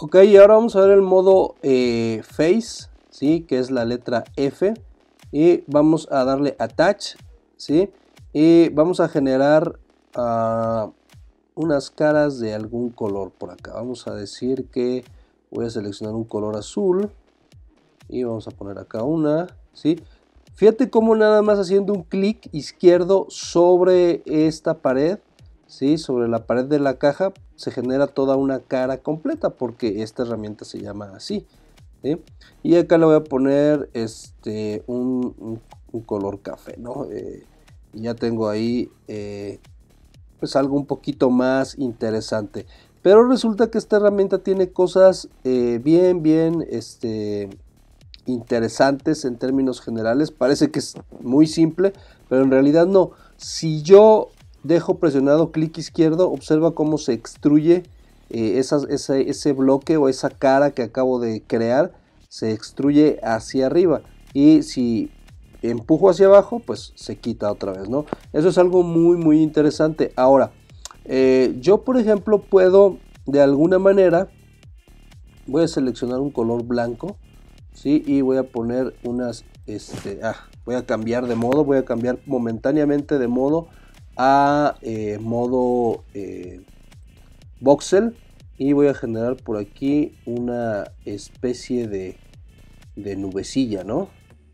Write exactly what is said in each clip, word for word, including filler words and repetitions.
Ok, y ahora vamos a ver el modo eh, Face, ¿sí? Que es la letra F. Y vamos a darle Attach, ¿sí? Y vamos a generar uh, unas caras de algún color por acá. Vamos a decir que voy a seleccionar un color azul. Y vamos a poner acá una, ¿sí? Fíjate cómo nada más haciendo un clic izquierdo sobre esta pared, ¿sí? Sobre la pared de la caja se genera toda una cara completa porque esta herramienta se llama así, ¿sí? Y acá le voy a poner este, un, un, un color café, ¿no? Eh, ya tengo ahí eh, pues algo un poquito más interesante. Pero resulta que esta herramienta tiene cosas eh, bien, bien, este... interesantes en términos generales. Parece que es muy simple, pero en realidad no. Si yo dejo presionado clic izquierdo, observa cómo se extruye eh, esas, ese, ese bloque o esa cara que acabo de crear, se extruye hacia arriba, y si empujo hacia abajo, pues se quita otra vez, ¿no? Eso es algo muy muy interesante. Ahora, eh, yo por ejemplo puedo de alguna manera, voy a seleccionar un color blanco, ¿sí? Y voy a poner unas, este, ah, voy a cambiar de modo, voy a cambiar momentáneamente de modo a eh, modo eh, voxel, y voy a generar por aquí una especie de, de nubecilla, ¿no?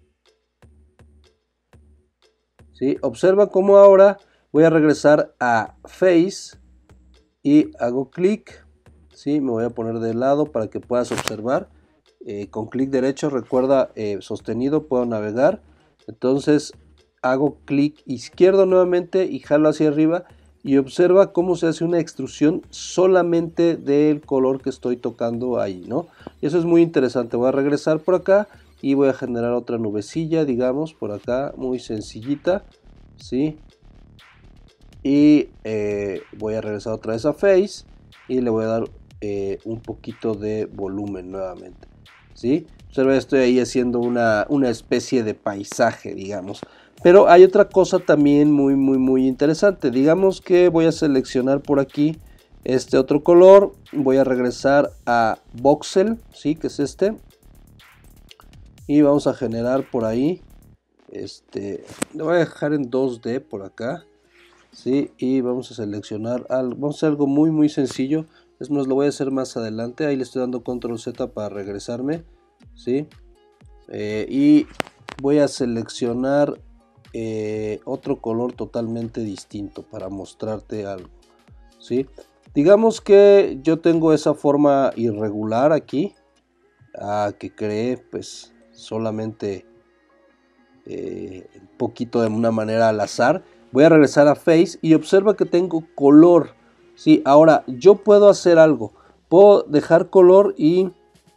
¿Sí? Observa cómo ahora voy a regresar a Face y hago clic, ¿sí? Me voy a poner de lado para que puedas observar. Eh, con clic derecho, recuerda, eh, sostenido, puedo navegar. Entonces hago clic izquierdo nuevamente y jalo hacia arriba, y observa cómo se hace una extrusión solamente del color que estoy tocando ahí, ¿no? Y eso es muy interesante. Voy a regresar por acá y voy a generar otra nubecilla, digamos, por acá, muy sencillita, ¿sí? Y eh, voy a regresar otra vez a Face y le voy a dar eh, un poquito de volumen nuevamente, ¿sí? Observa, estoy ahí haciendo una, una especie de paisaje, digamos. Pero hay otra cosa también muy muy muy interesante. Digamos que voy a seleccionar por aquí este otro color, voy a regresar a voxel, ¿sí? Que es este, y vamos a generar por ahí, este, lo voy a dejar en dos D por acá, ¿sí? Y vamos a seleccionar algo, vamos a hacer algo muy muy sencillo. Es más, lo voy a hacer más adelante. Ahí le estoy dando control Z para regresarme, ¿sí? Eh, y voy a seleccionar eh, otro color totalmente distinto para mostrarte algo, ¿sí? Digamos que yo tengo esa forma irregular aquí, ah, que creé pues solamente eh, un poquito de una manera al azar. Voy a regresar a Face y observa que tengo color, ¿sí? Ahora yo puedo hacer algo, puedo dejar color y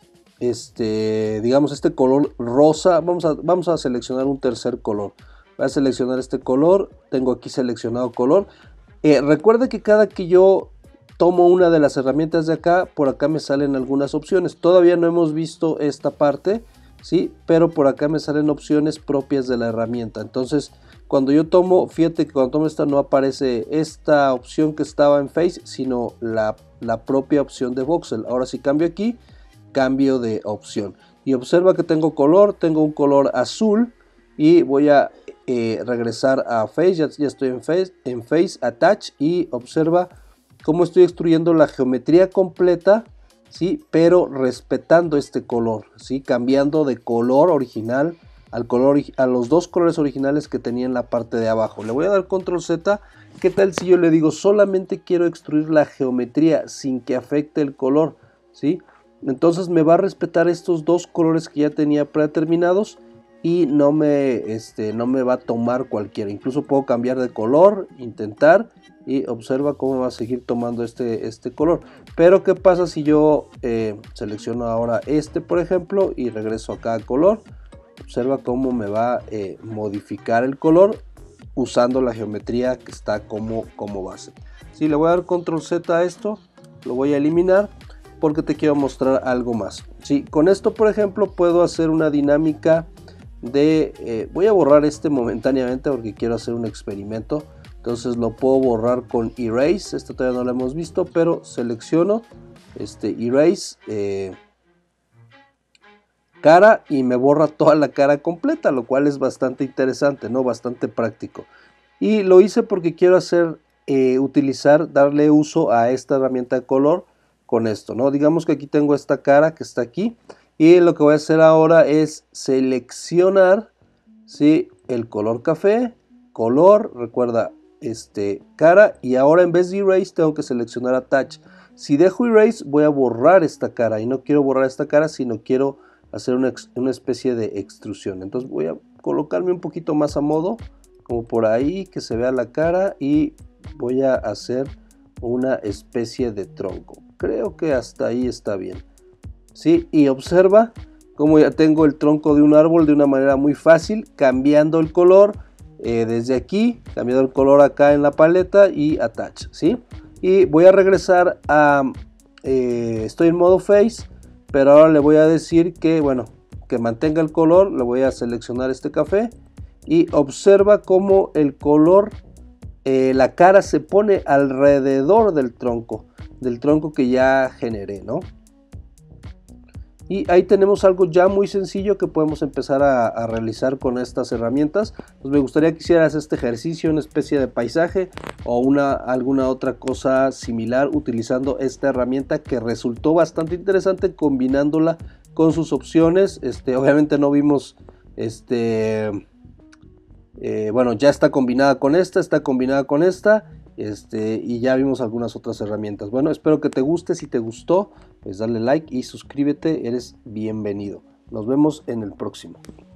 este, digamos este color rosa, vamos a, vamos a seleccionar un tercer color. Voy a seleccionar este color, tengo aquí seleccionado color. Eh, recuerda que cada que yo tomo una de las herramientas de acá, por acá me salen algunas opciones. Todavía no hemos visto esta parte, ¿sí? Pero por acá me salen opciones propias de la herramienta. Entonces, cuando yo tomo, fíjate que cuando tomo esta no aparece esta opción que estaba en Face, sino la, la propia opción de voxel. Ahora si cambio aquí, cambio de opción. Y observa que tengo color, tengo un color azul, y voy a eh, regresar a Face, ya, ya estoy en Face, en Face, Attach, y observa cómo estoy extruyendo la geometría completa, ¿sí? Pero respetando este color, ¿sí? Cambiando de color original al color, a los dos colores originales que tenía en la parte de abajo. Le voy a dar control Z. ¿Qué tal si yo le digo solamente quiero extruir la geometría sin que afecte el color, ¿sí? Entonces me va a respetar estos dos colores que ya tenía predeterminados, y no me, este, no me va a tomar cualquiera. Incluso puedo cambiar de color, intentar, y observa cómo va a seguir tomando este, este color. Pero ¿qué pasa si yo eh, selecciono ahora este, por ejemplo, y regreso acá a color? Observa cómo me va a eh, modificar el color usando la geometría que está como, como base. Si le voy a dar control Z a esto, lo voy a eliminar porque te quiero mostrar algo más. Sí, con esto, por ejemplo, puedo hacer una dinámica de, eh, voy a borrar este momentáneamente porque quiero hacer un experimento. Entonces lo puedo borrar con Erase, esto todavía no lo hemos visto, pero selecciono este, erase eh, cara y me borra toda la cara completa, lo cual es bastante interesante, ¿no? Bastante práctico. Y lo hice porque quiero hacer, eh, utilizar, darle uso a esta herramienta de color con esto, ¿no? Digamos que aquí tengo esta cara que está aquí y lo que voy a hacer ahora es seleccionar, ¿sí?, el color café, color, recuerda, este, cara, y ahora en vez de erase tengo que seleccionar attach. Si dejo erase voy a borrar esta cara y no quiero borrar esta cara, sino quiero hacer una, una especie de extrusión. Entonces voy a colocarme un poquito más a modo, como por ahí, que se vea la cara, y voy a hacer una especie de tronco. Creo que hasta ahí está bien, ¿sí? Y observa cómo ya tengo el tronco de un árbol de una manera muy fácil, cambiando el color eh, desde aquí, cambiando el color acá en la paleta y attach, ¿sí? Y voy a regresar a, eh, estoy en modo face, pero ahora le voy a decir que, bueno, que mantenga el color, le voy a seleccionar este café y observa cómo el color, eh, la cara se pone alrededor del tronco, del tronco que ya generé, ¿no? Y ahí tenemos algo ya muy sencillo que podemos empezar a, a realizar con estas herramientas. Pues me gustaría que hicieras este ejercicio, una especie de paisaje o una, alguna otra cosa similar utilizando esta herramienta que resultó bastante interesante combinándola con sus opciones. Este, obviamente no vimos, este, eh, bueno, ya está combinada con esta, está combinada con esta. Este, y ya vimos algunas otras herramientas. Bueno, espero que te guste. Si te gustó, pues dale like y suscríbete, eres bienvenido. Nos vemos en el próximo.